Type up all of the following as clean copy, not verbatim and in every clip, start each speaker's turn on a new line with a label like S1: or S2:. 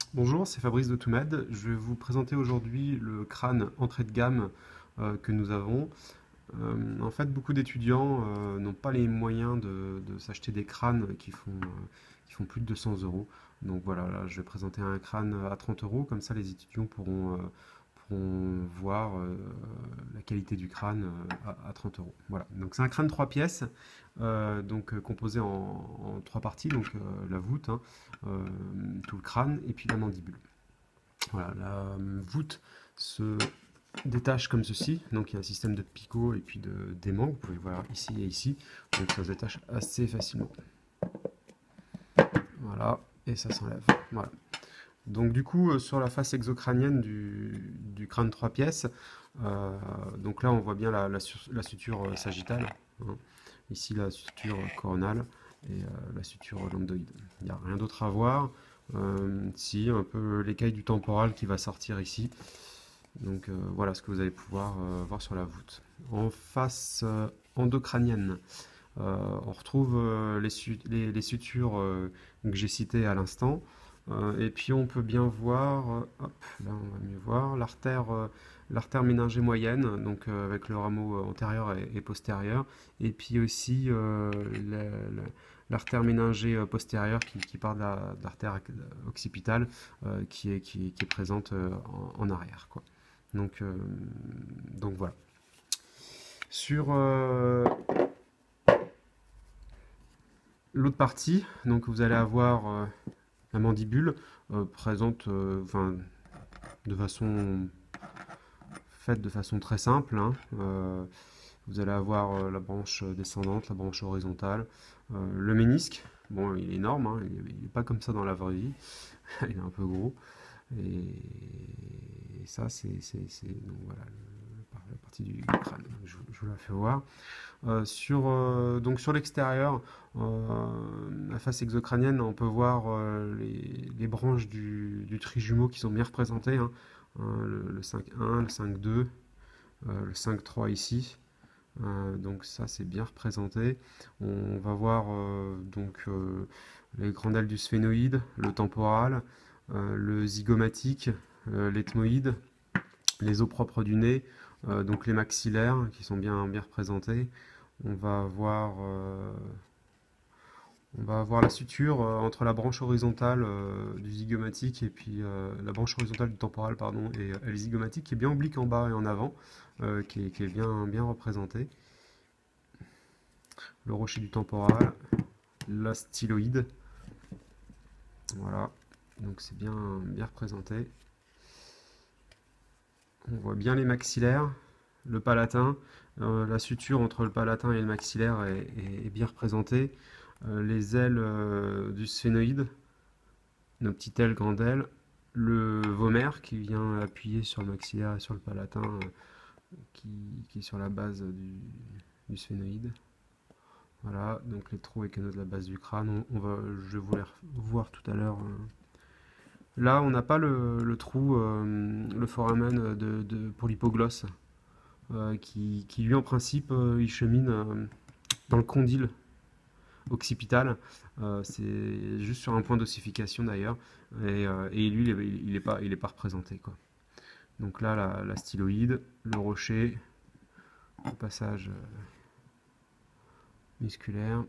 S1: Bonjour, c'est Fabrice de Toumed. Je vais vous présenter aujourd'hui le crâne entrée de gamme que nous avons. En fait, beaucoup d'étudiants n'ont pas les moyens de s'acheter des crânes qui font plus de 200 euros. Donc voilà, là, je vais présenter un crâne à 30 euros, comme ça les étudiants pourront voir la qualité du crâne à 30 euros. Voilà, donc c'est un crâne 3 pièces, composé en 3 parties, donc la voûte, hein, euh, tout le crâne et puis la mandibule. Voilà, la voûte se détache comme ceci, donc il y a un système de picot et puis d'aimant, vous pouvez voir ici et ici, donc ça se détache assez facilement. Voilà, et ça s'enlève. Voilà. Donc du coup, sur la face exocrânienne du crâne 3 pièces, donc là on voit bien la suture sagittale, hein. Ici la suture coronale et la suture lambdoïde. Il n'y a rien d'autre à voir. Si, un peu l'écaille du temporal qui va sortir ici. Donc voilà ce que vous allez pouvoir voir sur la voûte. En face endocrânienne, on retrouve les sutures que j'ai citées à l'instant. Et puis on peut bien voir, hop, là on va mieux voir, l'artère méningée moyenne, donc avec le rameau antérieur et postérieur, et puis aussi l'artère méningée postérieure qui part de l'artère occipitale qui est présente en arrière, quoi. Donc, euh, donc voilà. Sur l'autre partie, donc vous allez avoir la mandibule présente, de façon faite de façon très simple, hein. Vous allez avoir la branche descendante, la branche horizontale, le ménisque. Bon, il est énorme, hein, il n'est pas comme ça dans la vraie vie, il est un peu gros. Et ça, donc voilà, la partie du crâne. Je vous la fais voir. Donc sur l'extérieur, la face exocrânienne, on peut voir les branches du trijumeau qui sont bien représentées, hein. Le 5.1, le 5.2, le 5.3 ici. Donc ça c'est bien représenté. On va voir les grandes ailes du sphénoïde, le temporal, le zygomatique, l'ethmoïde, les os propres du nez, donc les maxillaires qui sont bien représentés. On va avoir, euh, on va avoir la suture entre la branche horizontale du zygomatique et puis la branche horizontale du temporal, pardon, et le zygomatique qui est bien oblique en bas et en avant, qui est bien représenté. Le rocher du temporal, la styloïde, voilà, donc c'est bien représenté. On voit bien les maxillaires, le palatin, la suture entre le palatin et le maxillaire est bien représentée. Les ailes du sphénoïde, nos petites ailes, grandes ailes, le vomer qui vient appuyer sur le maxillaire et sur le palatin qui est sur la base du sphénoïde. Voilà, donc les trous et canaux de la base du crâne, je vais vous les voir tout à l'heure. Là, on n'a pas le trou, le foramen pour l'hypoglosse, qui lui en principe, il chemine dans le condyle occipital. C'est juste sur un point d'ossification d'ailleurs. Et lui, il est pas représenté, quoi. Donc là, la styloïde, le rocher, le passage musculaire.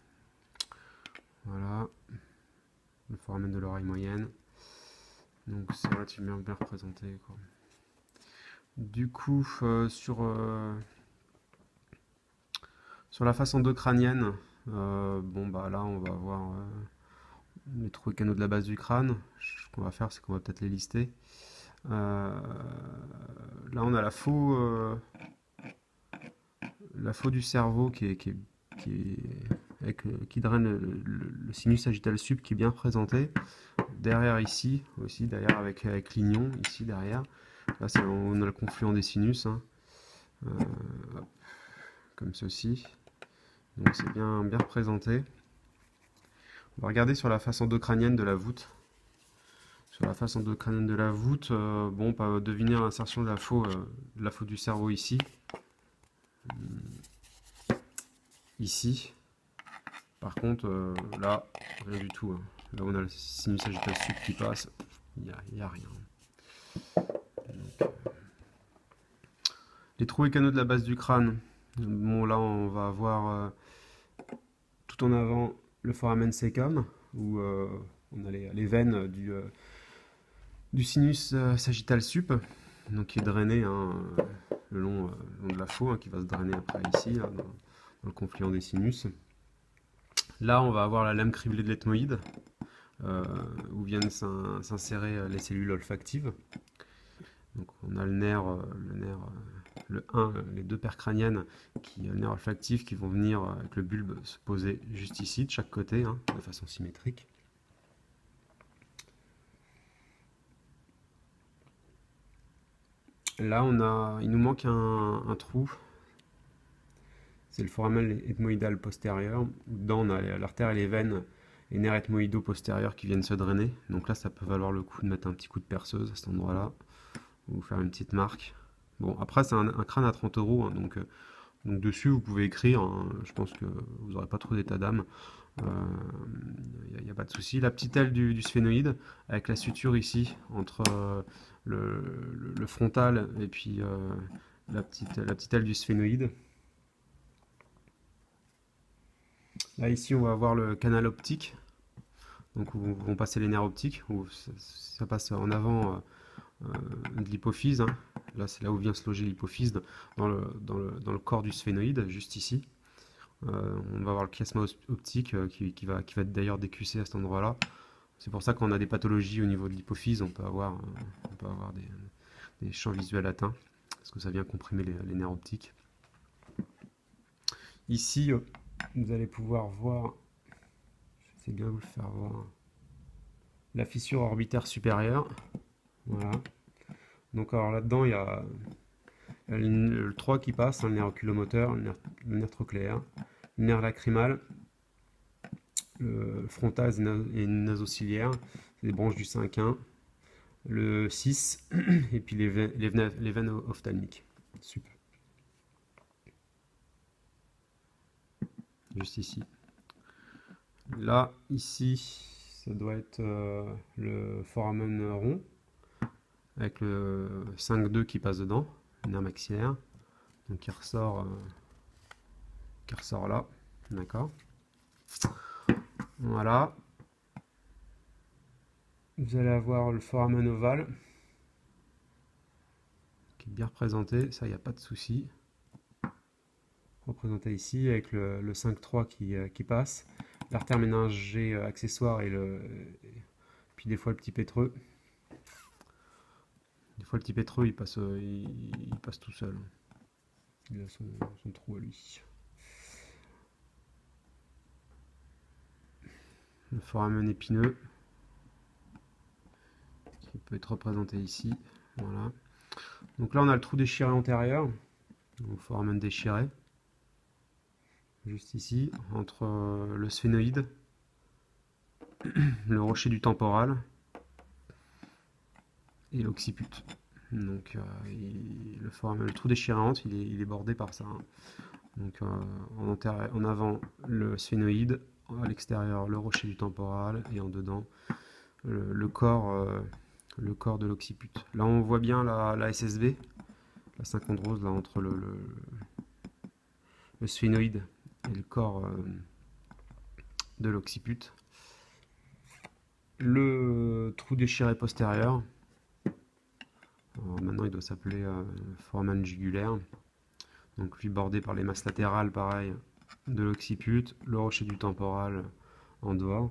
S1: Voilà, le foramen de l'oreille moyenne. Donc c'est relativement bien représenté, quoi. Du coup, sur la face endocrânienne, bon bah là on va voir les trous et canaux de la base du crâne. Ce qu'on va faire, c'est qu'on va peut-être les lister. Euh, Là on a la faux du cerveau qui draine le sinus sagittal sup qui est bien représenté. Derrière ici aussi, derrière avec l'ignon ici derrière. Là on a le confluent des sinus, hein. Euh, Comme ceci. Donc c'est bien représenté. On va regarder sur la face endocrânienne de la voûte. Sur la face endocrânienne de la voûte, bon, on peut deviner l'insertion de la faux du cerveau ici. Ici. Par contre, là, rien du tout, hein. Là, on a le sinus sagittal sup qui passe. il y a rien. Donc, les trous et canaux de la base du crâne. Bon, là, on va avoir tout en avant le foramen cecum, où on a les veines du sinus sagittal sup, donc qui est drainé hein, le long de la faux, hein, qui va se drainer après ici, là, dans le confluent des sinus. Là, on va avoir la lame criblée de l'ethmoïde, où viennent s'insérer les cellules olfactives. Donc on a le nerf, le 1, les deux paires crâniennes, le nerf olfactif qui vont venir avec le bulbe se poser juste ici, de chaque côté, hein, de façon symétrique. Là, il nous manque un trou. C'est le foramen ethmoïdal postérieur. Dedans, on a l'artère et les veines, les nerfs ethmoïdaux postérieurs qui viennent se drainer. Donc là, ça peut valoir le coup de mettre un petit coup de perceuse à cet endroit-là, ou faire une petite marque. Bon, après, c'est un crâne à 30 €, hein, donc dessus, vous pouvez écrire. Hein, je pense que vous n'aurez pas trop d'état d'âme. Il n'y a pas de souci. La petite aile du sphénoïde, avec la suture ici, entre le frontal et puis la petite aile du sphénoïde. Là, ici, on va avoir le canal optique, donc où vont passer les nerfs optiques, où ça passe en avant de l'hypophyse. Hein. Là, c'est là où vient se loger l'hypophyse, dans le corps du sphénoïde, juste ici. On va avoir le chiasma optique qui va être d'ailleurs décussé à cet endroit-là. C'est pour ça qu'on a des pathologies au niveau de l'hypophyse, on peut avoir des champs visuels atteints, parce que ça vient comprimer les nerfs optiques. Ici, vous allez pouvoir voir, je sais bien vous le faire voir, la fissure orbitaire supérieure. Voilà. Donc alors là-dedans, il y a le 3 qui passe, hein, le nerf oculomoteur, le nerf trochléaire, le nerf lacrymal, le frontal et nasociliaire, c'est des branches du 5-1, le 6, et puis les veines ophtalmiques. Super. Juste ici. Là, ici, ça doit être le foramen rond, avec le 5-2 qui passe dedans, le nerf maxillaire, donc qui ressort là, d'accord. Voilà. Vous allez avoir le foramen ovale, qui est bien représenté, ça, il n'y a pas de souci. Représenté ici, avec le 5-3 qui passe, l'artère méningée accessoire puis des fois le petit pétreux. Des fois, le petit pétreux, il passe tout seul. Il a son trou à lui. Le foramen épineux, qui peut être représenté ici. Voilà. Donc là, on a le trou déchiré antérieur, le foramen déchiré. Juste ici, entre le sphénoïde, le rocher du temporal et l'occiput. Donc le trou déchiré entre, il est bordé par ça. Hein. Donc en avant le sphénoïde, à l'extérieur le rocher du temporal et en dedans le corps de l'occiput. Là on voit bien la SSB, la synchondrose là entre le sphénoïde et le corps de l'occiput. Le trou déchiré postérieur. Alors maintenant il doit s'appeler foramen jugulaire. Donc lui bordé par les masses latérales, pareil, de l'occiput, le rocher du temporal en dehors.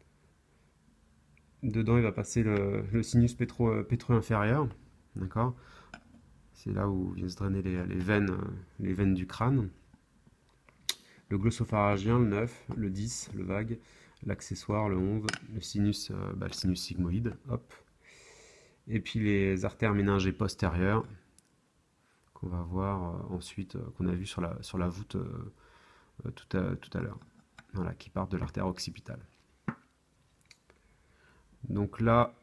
S1: Dedans il va passer le sinus pétreux inférieur, d'accord. C'est là où viennent se drainer les veines du crâne. Le glossopharyngien, le 9, le 10, le vague, l'accessoire, le 11, le sinus sigmoïde, hop. Et puis les artères méningées postérieures, qu'on va voir ensuite, qu'on a vu sur la voûte tout à l'heure, voilà, qui partent de l'artère occipitale. Donc là,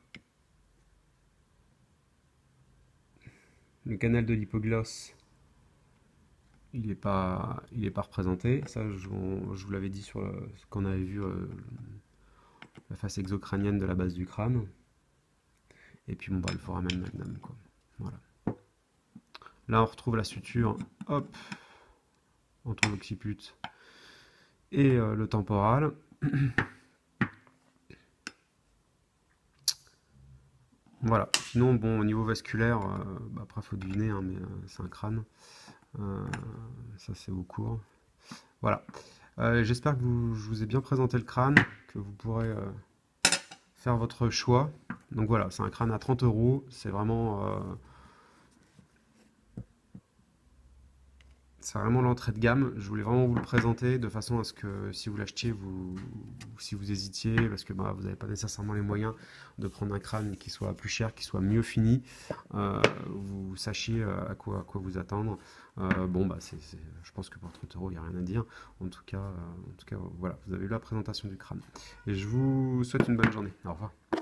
S1: le canal de l'hypoglosse, il n'est pas représenté. Ça, je vous l'avais dit sur ce qu'on avait vu, la face exocrânienne de la base du crâne. Et puis bon, bah, le foramen magnum, quoi. Voilà. Là, on retrouve la suture, hop, entre l'occiput et le temporal. Voilà. Sinon, bon, au niveau vasculaire, bah, après, faut deviner, hein, mais c'est un crâne. Ça, c'est au cours. Voilà. J'espère que je vous ai bien présenté le crâne, que vous pourrez faire votre choix. Donc voilà, c'est un crâne à 30 euros. C'est vraiment l'entrée de gamme. Je voulais vraiment vous le présenter de façon à ce que si vous l'achetiez, si vous hésitiez, parce que bah, vous n'avez pas nécessairement les moyens de prendre un crâne qui soit plus cher, qui soit mieux fini, vous sachiez à quoi vous attendre. Bon, bah, je pense que pour 30 euros, il n'y a rien à dire. En tout cas, voilà, vous avez eu la présentation du crâne. Et je vous souhaite une bonne journée. Au revoir.